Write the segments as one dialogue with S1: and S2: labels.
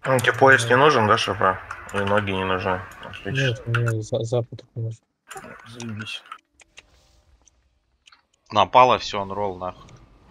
S1: Ну, тебе пояс не нужен, да, чтобы и ноги не нужны? Отлично.
S2: Нет, мне запад нужен.
S1: Заебись.
S3: Напало, все, он ролл нахуй.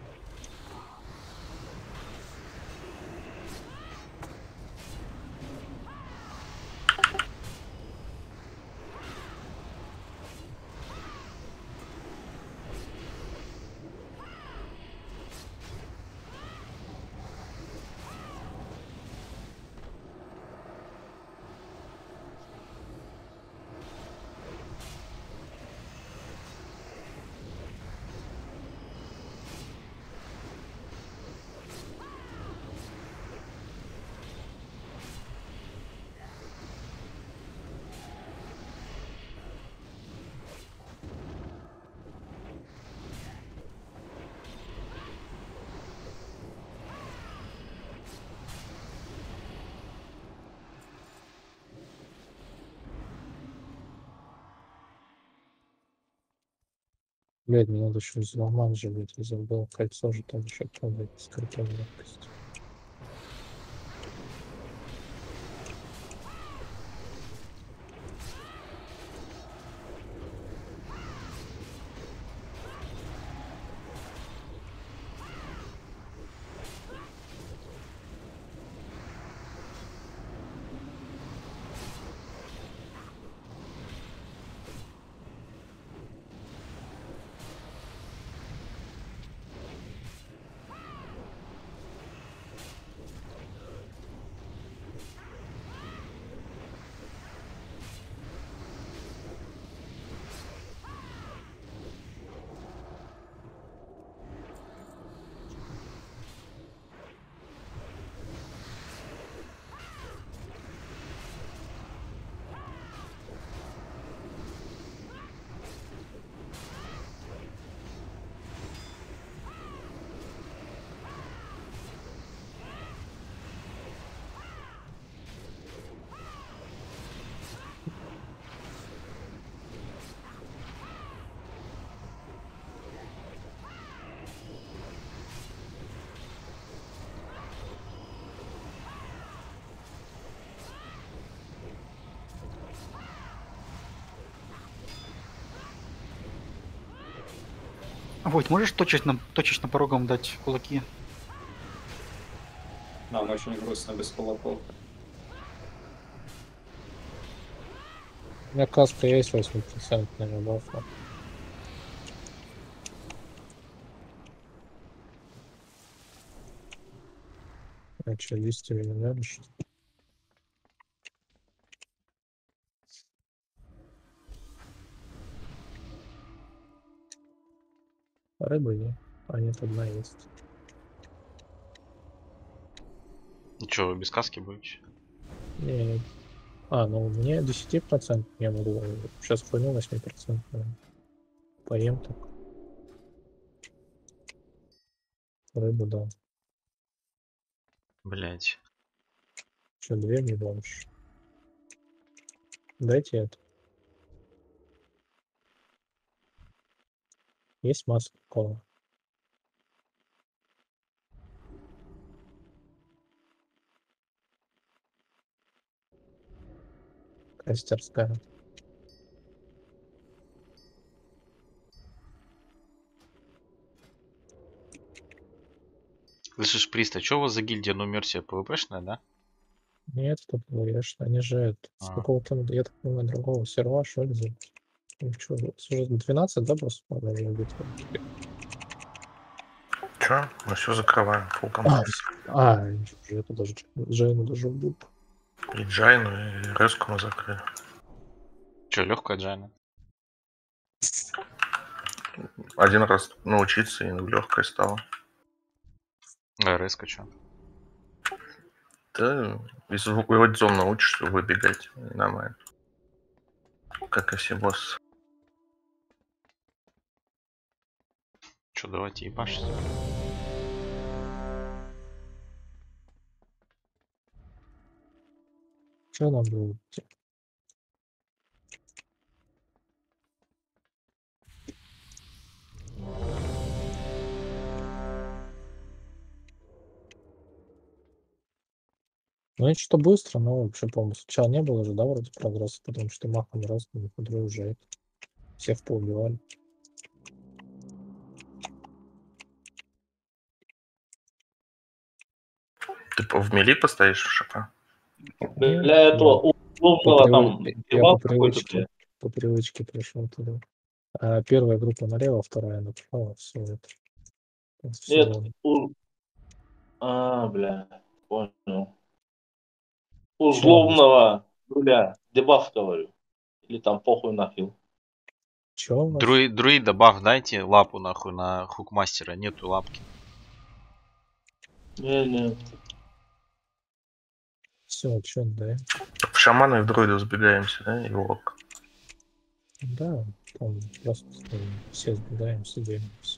S2: Блядь, мне надо еще взломать же, блядь, я забыл. Кольцо же там еще блядь, скрытая легкость.
S4: Войт, можешь точечно порогом дать кулаки?
S5: Нам очень грустно без кулаков.
S2: У меня каска есть 8% бафа. А что, листьями не надо, что ли? Рыбы нет. А нет, одна есть.
S3: Ну что, вы без каски будете?
S2: Не. А, ну мне 10% я могу. Сейчас хуйню 8%. Поем так. Рыбу, да.
S3: Блять.
S2: Что, 2 не больше. Дайте это. Есть маска кола. Кастерская.
S3: Слышишь, Прист, а что у вас за гильдия Нумерсия ПВПшная, да?
S2: Нет, тут говоришь, они же это, с
S3: А.
S2: какого-то, я так понимаю, другого сервера, что ли, взять? Ну, что, уже 12, да, просто по-моему, битва?
S1: Че? Мы все закрываем. Full
S2: А,
S1: комплект.
S2: я это даже Джейну даже убил.
S1: И Джайну, и Резку мы закрыли.
S3: Че, легкая джайна?
S1: Один раз научиться, и легкое стало.
S3: А РС-ка что?
S1: Да, из его зон научишься выбегать. И нормально. Как и все боссы.
S3: Че, давайте ебашить.
S2: Что нам было? Ну, это что быстро, но вообще, по-моему, сначала не было же, да, вроде прогресса, потому что махом раз, кудры уже это, всех поубивали.
S1: Ты в мели поставишь шипа?
S6: Для этого условного там
S2: Я
S6: дебаф какой-то, блядь.
S2: по привычке пришел туда. А первая группа налево, вторая направо, все это. Всё
S6: Нет,
S2: ровно.
S6: бля, понял.
S2: Чё?
S6: Условного нуля. Дебаф, говорю. Или там похуй нафиг.
S2: Чё у вас?
S3: Друида баф дайте лапу нахуй на хукмастера. Нету лапки.
S6: Не.
S2: Все, чё, да?
S1: В шамана и в друида сбегаемся, да, и лок.
S2: Да, там просто все сбегаемся, делимся.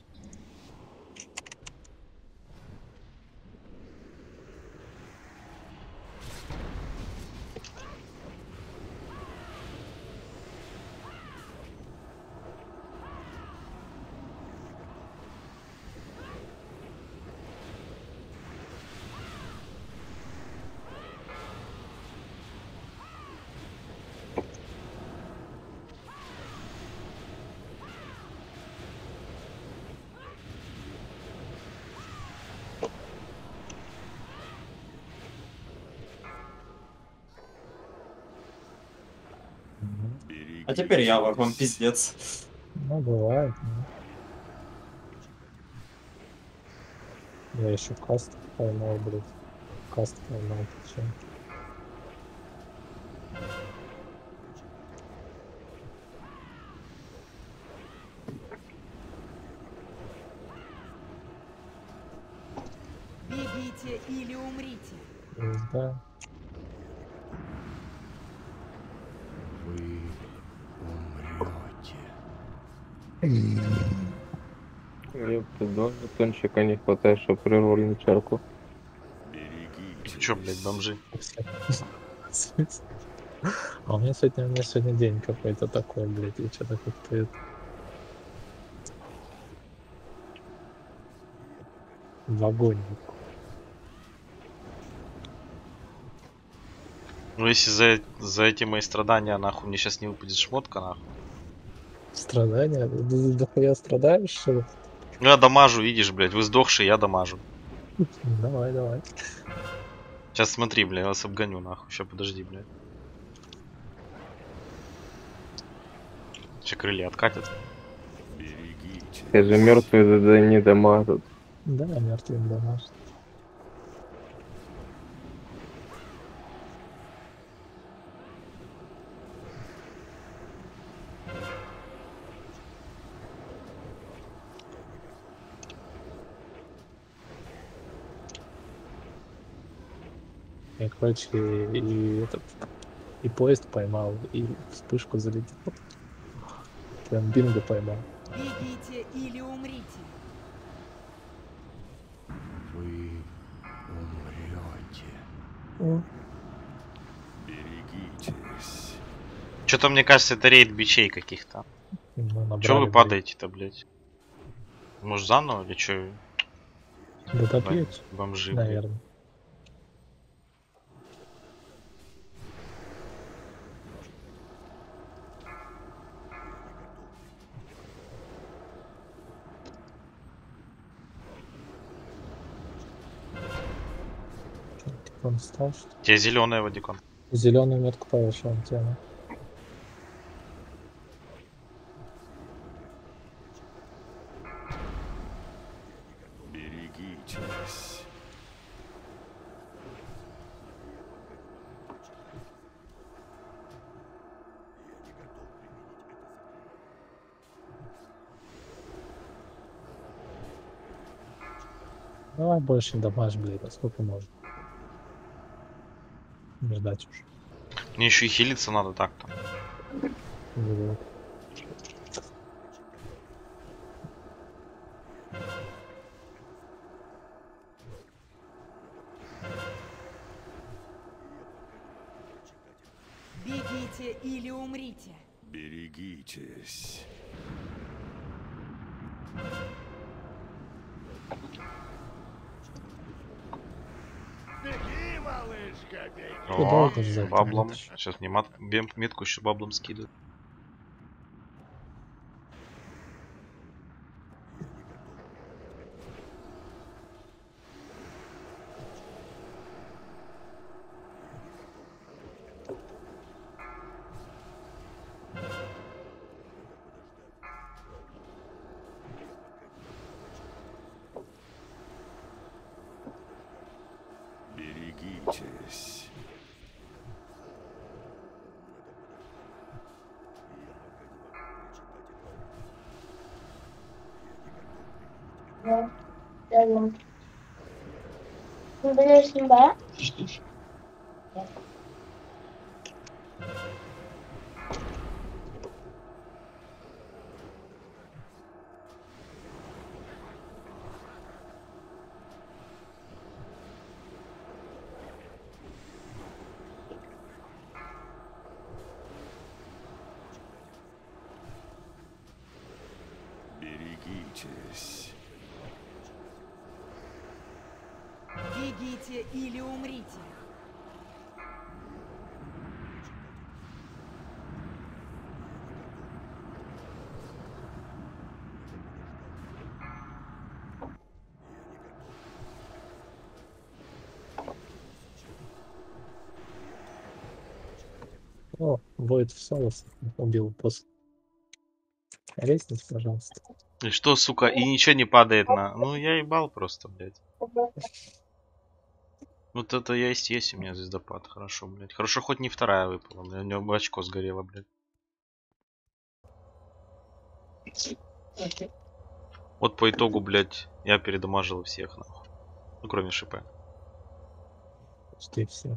S5: А теперь я вам пиздец.
S2: Ну, бывает, Я еще каст поймал, блядь. Каст поймал, причем.
S7: Бегите или умрите.
S2: Да.
S8: Вы умрете.
S9: Ёпта, даже тончика не хватает, чтобы приролить чарку.
S3: Ты чё, блядь, бомжи?
S2: А у меня сегодня день какой-то такой, блядь, и что-то как-то это... В огонь.
S3: Ну если за эти мои страдания нахуй мне сейчас не выпадет шмотка нахуй.
S2: Страдания? Дохуя страдаешь, что ли?
S3: Ну я дамажу, видишь, блядь, вы сдохшие, я дамажу.
S2: Давай.
S3: Сейчас смотри, блядь, я вас обгоню нахуй. Сейчас подожди, блядь. Сейчас крылья откатят.
S9: Те же мертвые не дамажат.
S2: Да, мертвым дамажит. Я, короче, и поезд поймал, и вспышку залетел. Прям бинго поймал.
S7: Бегите или умрите.
S8: Вы умрете. Берегитесь.
S3: Что-то мне кажется, это рейд бичей каких-то. Чё вы падаете-то, блядь? Может заново или чё?
S2: Да добьете,
S3: Бомжи,
S2: наверное. Он стал, что ли?
S3: Тебе зеленая водикон.
S2: Зеленую метку повышал тему.
S8: Берегитесь.
S2: Давай больше дамаж, блядь, а сколько можно? Не ждать уже.
S3: Мне еще и хилиться надо так-то.
S2: Вот.
S7: Бегите или умрите.
S8: Берегитесь.
S2: Ты
S3: О,
S2: долго ждать,
S3: баблом.
S2: нет?
S3: Сейчас мне метку еще баблом скидывают.
S8: Берегитесь. Берегитесь.
S7: Бегите или умрите.
S2: О, будет в солос. Убил босс. Резнись, пожалуйста.
S3: И что, сука, и ничего не падает на... Ну, я ебал просто, блядь. Вот это есть у меня звездопад. Хорошо, блядь. Хорошо, хоть не вторая выпала. У него бы очко сгорело, блядь. Вот по итогу, блядь, я передамажил всех, нахуй. Ну, кроме ШП.
S2: Почти все.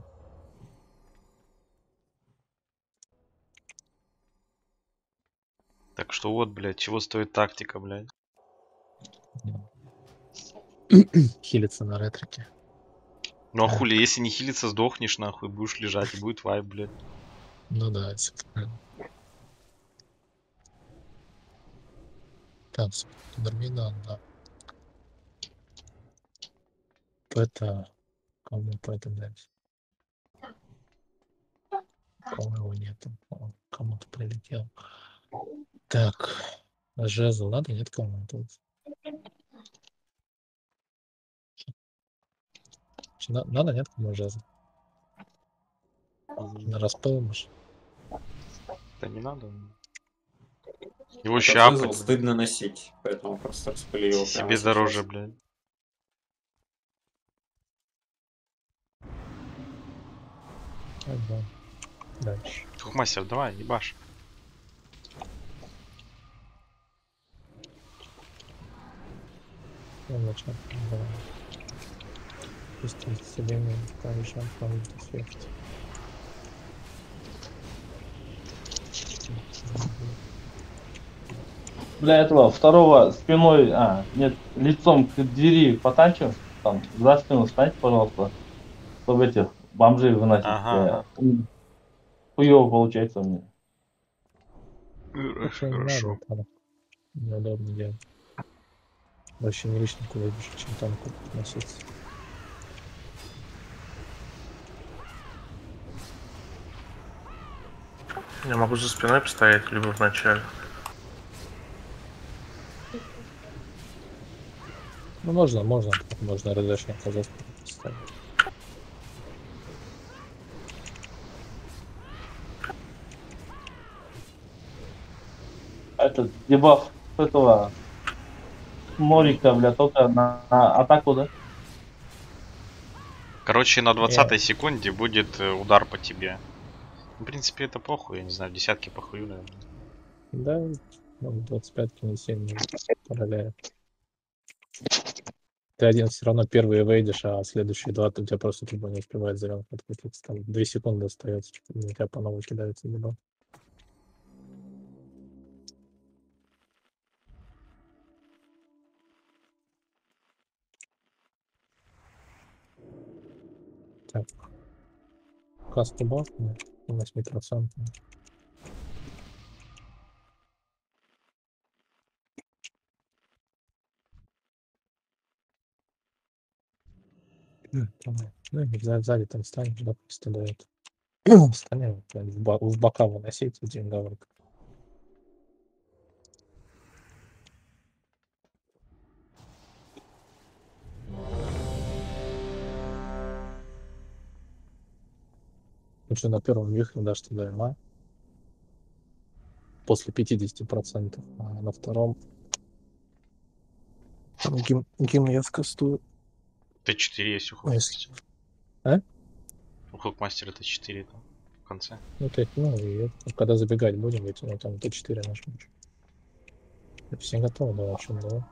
S3: Так что вот, блядь, чего стоит тактика, блядь.
S2: Хилится на ретрике.
S3: Ну а
S2: Так.
S3: хули, если не хилиться, сдохнешь, нахуй, будешь лежать, и будет вайп, блядь.
S2: Ну да, это правильно. Так, Дармина, да. Это... Кому это дать? Кого нету. О, кому-то прилетел. Так. Жезл надо? Нет кому-то. Надо, нет кому жезл? На распыл, может?
S3: Да не надо. Его
S5: Этот
S3: щапать,
S5: жезл
S3: блядь.
S5: стыдно носить, поэтому просто распыли его прямо
S3: Себе
S5: сейчас.
S3: дороже, блядь.
S2: Ага. Дальше.
S3: Тухмастер, давай, ебашь.
S2: Ну, начал. Давай. Пусть себе не также оформить эффект.
S6: Для этого второго спиной, нет, лицом к двери потанчим, там, за спину встаньте, пожалуйста, чтобы этих бомжей выносить.
S3: Ага.
S6: Хуёво получается у меня.
S2: Вообще не
S3: Хорошо.
S2: надо, это неудобно делать. Вообще не лишний куда больше, чем танку носиться.
S1: Я могу за спиной постоять, либо в начале.
S2: Ну можно РДшника за спину поставить.
S6: Этот дебаф этого Морика, бля, только на атаку, да?
S3: Короче, на 20-й секунде будет удар по тебе. В принципе, это похуй, я не знаю, в десятке похую, наверное.
S2: Да, ну, 25-ки не сильно управляет. Ты один все равно первый выйдешь, а следующие два у тебя просто типа не успевает зеленка открутиться. Там 2 секунды остается, у тебя по новой кидается либо. Так. Касту баф, 8%. Ну, и сзади там станешь, да, просто дает. Станем в бока выносить один говорит. Лучше на первом вихре дашь туда ма. После 50%, а на втором там гимн я скастую.
S3: Т4 есть у
S2: Если...
S3: Хукмастера.
S2: А?
S3: У Хукмастера Т4 там в конце.
S2: Ну, ты, ну, и когда забегать будем, ведь ну, там Т4 нажмем. Все готово, да, о чем давай.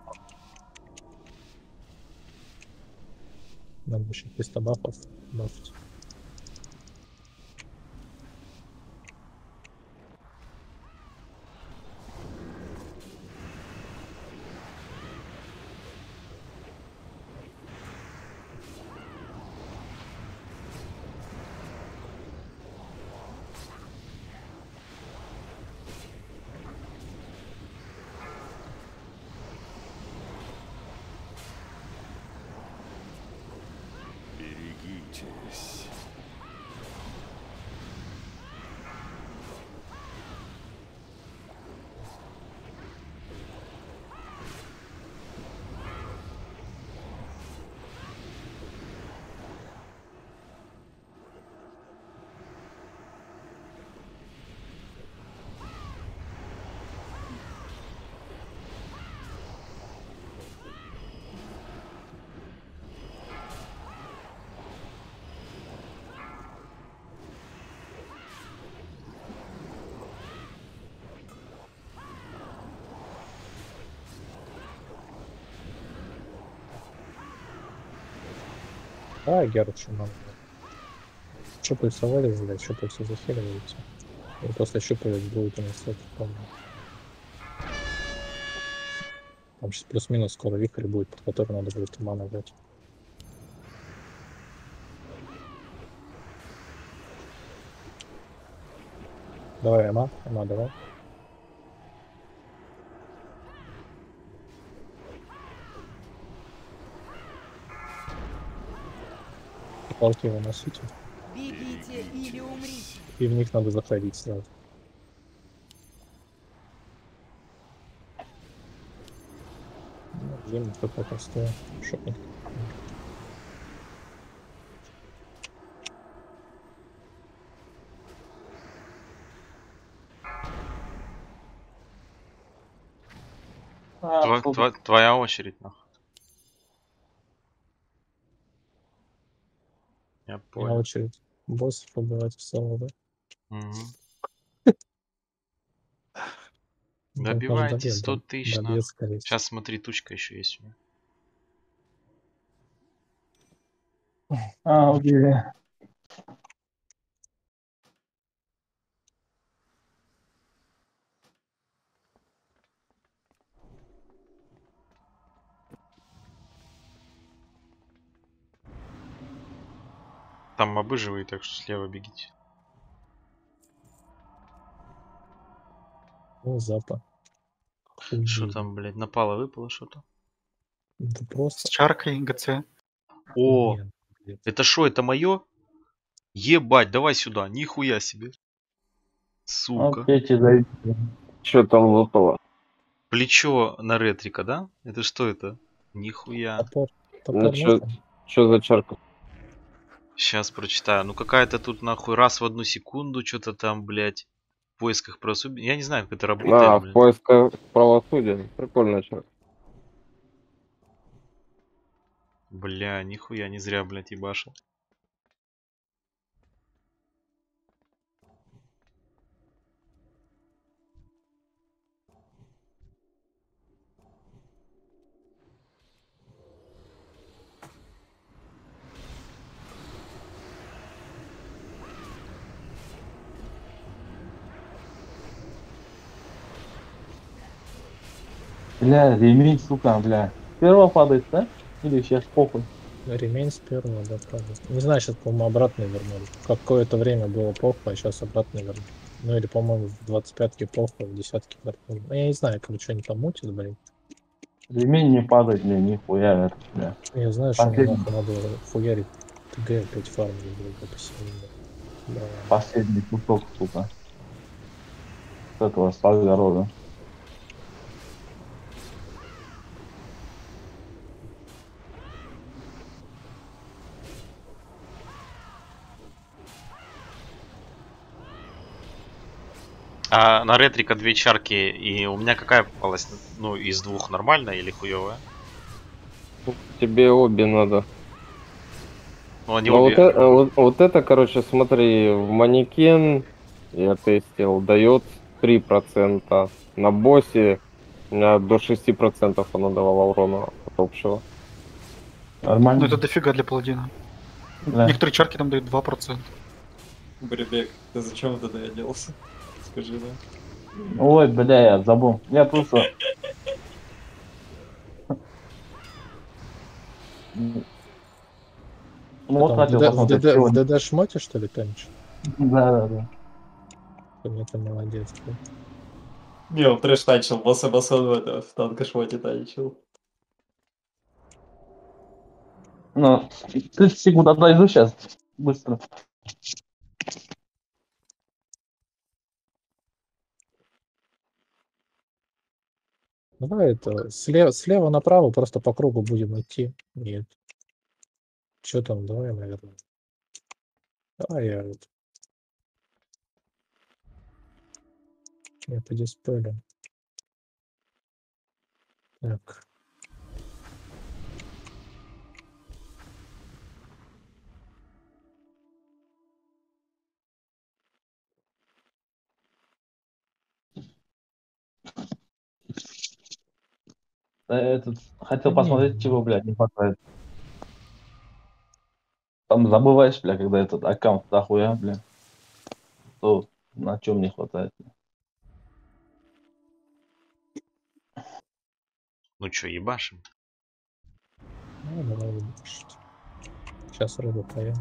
S2: Надо еще 300 бафов бафать.
S8: Берегитесь.
S2: А, Геручу надо. Щупальца вылезли, щупальца захиливаются. И после щупалец будет у нас это, помню. Там сейчас плюс-минус скоро вихрь будет, под который надо будет мана взять. Давай, Эма, давай. Палки выносите.
S7: Бегите или умрите.
S2: И в них надо заходить сразу. Зимний только простой. Шопник.
S3: Твоя очередь, нахуй. Я
S2: На
S3: понял.
S2: очередь боссов убивать в соло, да?
S3: Угу. Добивайте 100 тысяч. Сейчас смотри, тучка еще есть у меня.
S6: А, окей.
S3: Там мобы живые, так что слева бегите.
S2: Ну, запа.
S3: Что там, блядь, напало, выпало что-то?
S2: Это
S4: С
S2: просто...
S4: чаркой ГЦ.
S3: О,
S2: Нет, блядь.
S3: это что, это мое? Ебать, давай сюда, нихуя себе. Сука.
S6: Петя, зайди.
S9: Что там выпало?
S3: Плечо на ретрика, да? Это что это? Нихуя.
S2: Топор.
S9: Ну,
S2: Топор
S9: что за чарка?
S3: Сейчас прочитаю. Ну какая-то тут нахуй раз в 1 секунду что-то там, блядь, в поисках правосудия. Я не знаю, как это работает.
S9: А, в
S3: блядь.
S9: поисках правосудия. Прикольная чарка.
S3: Бля, нихуя, не зря, блядь, ебашил.
S6: Бля, ремень, сука, бля. Первого падает, да? Или сейчас похуй?
S2: Ремень с первого, да, правда. Не знаю, сейчас, по-моему, обратно вернули. Какое-то время было плохо, а сейчас обратно вернули. Ну или, по-моему, в 25-ке плохо, в 10-ке вернули. Ну, я не знаю, короче, они там мутят, блин.
S6: Ремень не падает, мне нихуя, бля.
S2: Я знаю, что мне
S6: Последний,
S2: нахуй надо фуярить ТГ опять фармить, блядь, до посильнее. Давай.
S6: последний кусок, сука. С этого с огорода.
S3: А на ретрика 2 чарки, и у меня какая попалась? Ну, из двух нормальная или хуевая?
S9: Тебе обе надо.
S3: Ну, они
S9: Но
S3: обе...
S9: вот это, короче, смотри, в манекен я тестил, дает 3%. На боссе у меня до 6% она давала урона от общего.
S4: Ну
S6: Нормально?
S4: это дофига для паладина.
S6: Да.
S4: Некоторые чарки там дают 2%.
S5: Бребек, ты зачем туда оделся? Скажи, да?
S6: Ой, бля, я забыл. Я просто... Ну, вот
S2: Там
S6: хотел посмотреть
S2: в
S6: сегодня.
S2: ДД шмоте, что ли, танчишь?
S6: Да.
S2: Это молодец, блядь.
S5: Не, он трэш танчил, босса в танкошмоте танчил.
S6: Ну, 30 секунд отойду сейчас. Быстро.
S2: Давай это, слева направо просто по кругу будем идти. Нет. Что там, давай, наверное. Давай я это. Я по дисплею. Так.
S6: Этот, хотел
S2: Да
S6: посмотреть,
S2: не,
S6: чего, блядь, не хватает. Там забываешь, бля, когда этот аккаунт дохуя, бля. То на чем не хватает.
S3: Ну чё, ебашим?
S2: ну, давай ебашить. Сейчас рыбу поем.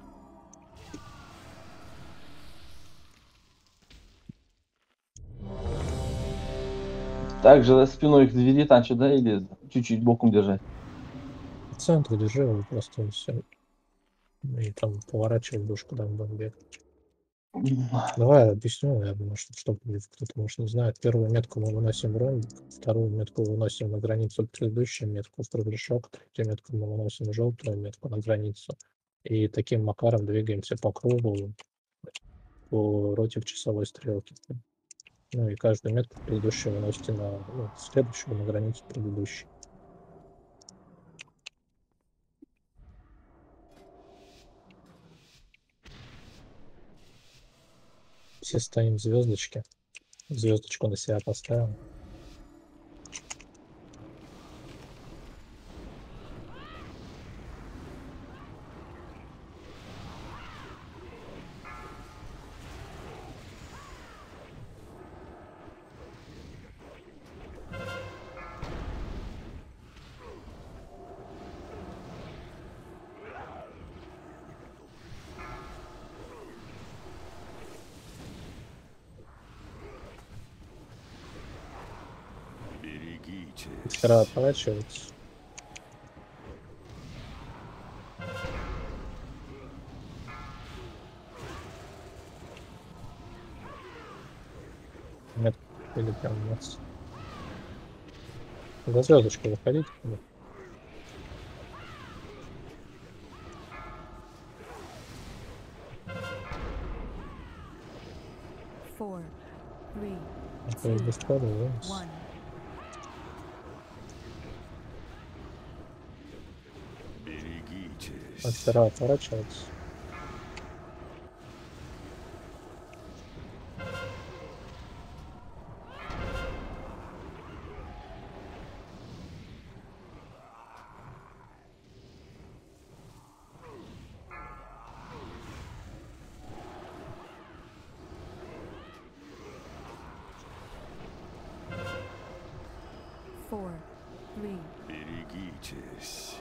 S6: Также за спиной к двери танчить, да, или чуть-чуть боком держать?
S2: В центре держи его просто и все. И там поворачивай душ, куда он будет бегать. Давай объясню, наверное, что кто-то, может, не знает. Первую метку мы выносим в ромбик, вторую метку выносим на границу, предыдущую метку в кругляшок, третью метку мы выносим в желтую метку на границу. И таким макаром двигаемся по кругу против часовой стрелки. Ну и каждую метку предыдущую выносите на следующую на границу предыдущей. Все стоим в звездочке. Звездочку на себя поставим.
S8: Берегитесь.
S2: Сфера отворачивается. Нет, или прям нет. За звездочку выходить.
S7: 4, 3,
S2: Это без кода, да?
S7: 1.
S8: Берегитесь.
S2: Сфера отворачивается.
S7: Four, three,
S8: Берегитесь.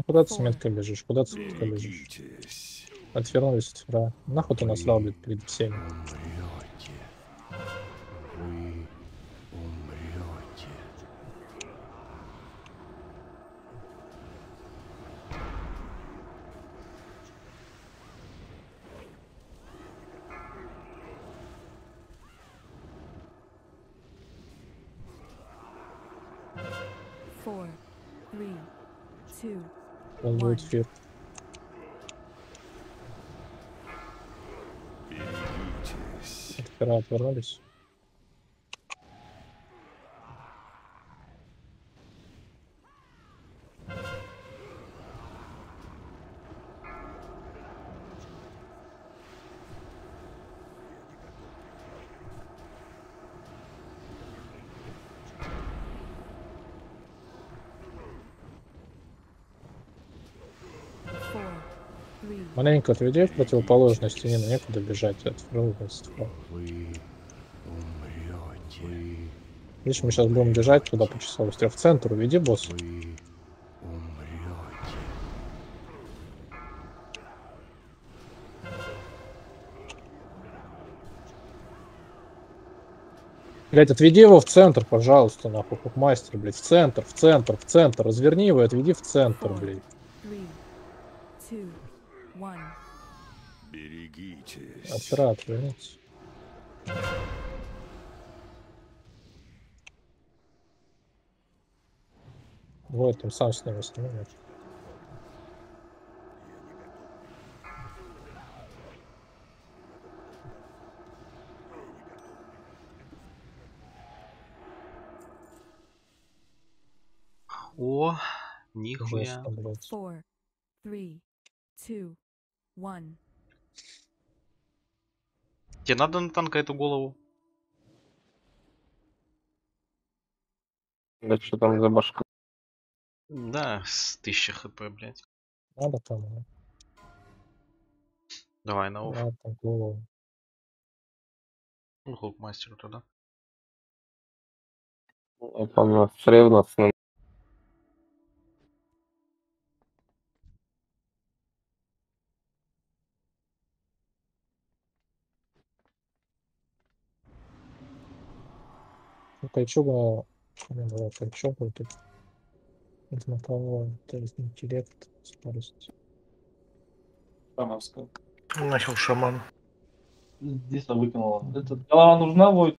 S2: куда ты с меткой бежишь? Куда ты с меткой бежишь?
S8: Берегитесь.
S2: Отвернулись от фера. Нахуй ты насрал, блядь, перед всеми.
S8: Умрете. Вы умрете.
S7: Four, three, two,
S2: Он будет
S7: one.
S2: фир.
S8: Берегитесь.
S2: От фера отвернулись.
S7: Four, three,
S2: Маленько отведи в противоположной стене, но некуда бежать от фера.
S8: Вы умрете.
S2: Видишь, мы сейчас будем бежать туда по часовой стреле. В центр уведи, босс.
S8: Вы умрете.
S2: Блять, отведи его в центр, пожалуйста, нахуй, как мастер, блять. В центр, в центр, в центр. Разверни его и отведи в центр, блять.
S7: three, two, one.
S8: Берегитесь.
S2: От фера отвернись. Вот, там сам с ними снимает.
S3: О, нихуя.
S2: Жестко, блять.
S7: Four, three, two, one.
S3: Тебе надо на танка эту голову?
S9: Да что там за башка?
S3: Да, с 1000 хп, блядь.
S2: Надо там,
S3: Давай на офф.
S2: да, там голову.
S3: Ну, хук мастеру тогда.
S9: Это с ревностным.
S2: Ну, Кольчуга... Ну, давай, Кольчуга тут. Измотовой, то есть интеллект, скорость.
S5: Шамовская.
S1: Нахил шаман.
S6: Здесь выкинула. Голова нужна будет?